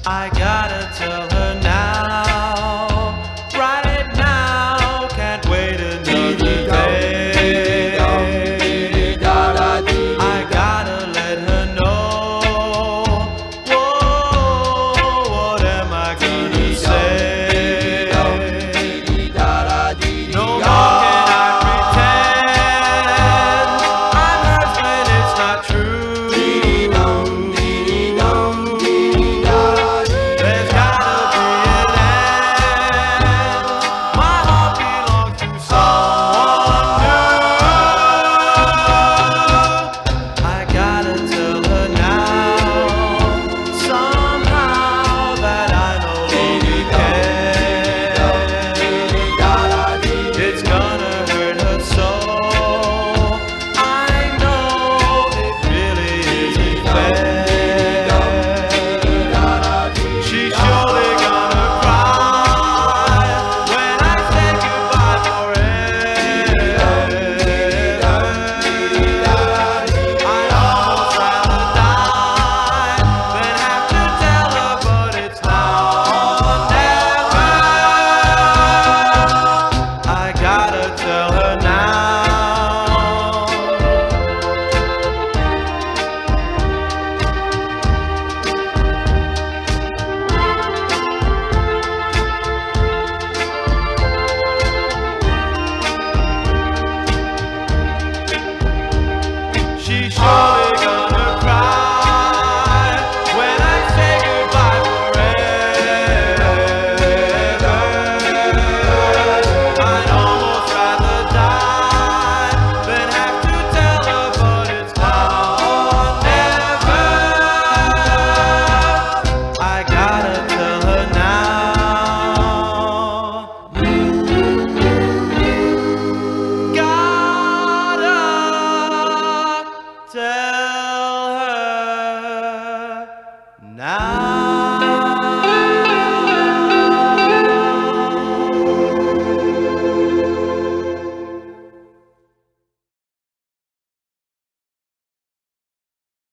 I gotta tell her now, right now, can't wait another day. I gotta let her know, whoa, what am I gonna say? No more can I pretend I'm hurt when it's not true. She